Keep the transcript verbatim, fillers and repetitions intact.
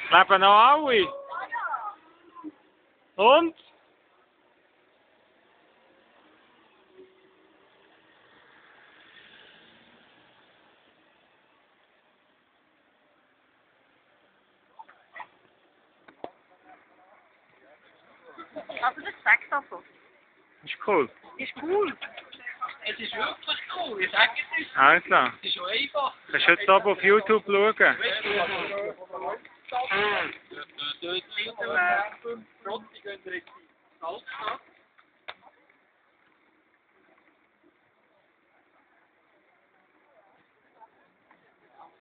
Leben noch alle? Und? Also das sagt aber. Ist cool. Ist cool. Es ist wirklich cool, ich sage es nicht. Also, Es ist schon einfach. kannst du jetzt oben auf YouTube schauen? Weißt du,